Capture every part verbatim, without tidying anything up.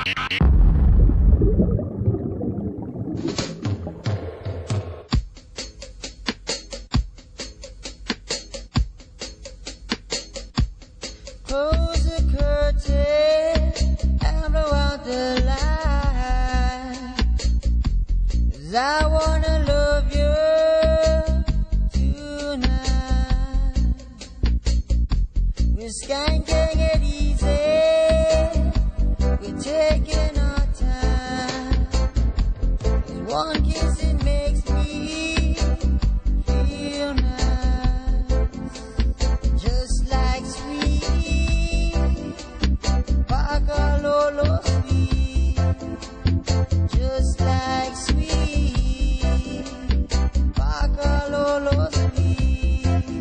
Close the curtain and blow out the light, 'cause I wanna love you tonight. We're skanking it easy, we're taking our time. 'Cause one kiss it makes me feel nice, just like sweet Lolo sweet, just like sweet Lolo sweet.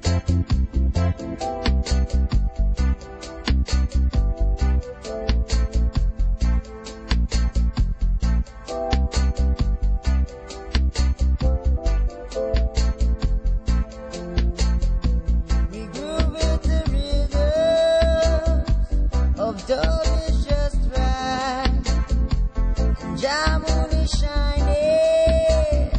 We grew with the rhythm of Dolphins just right, and Jamun is shining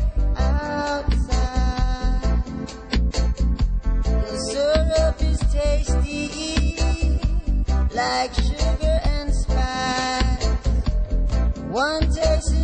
outside. The syrup is tasty, like sugar and spice. One takes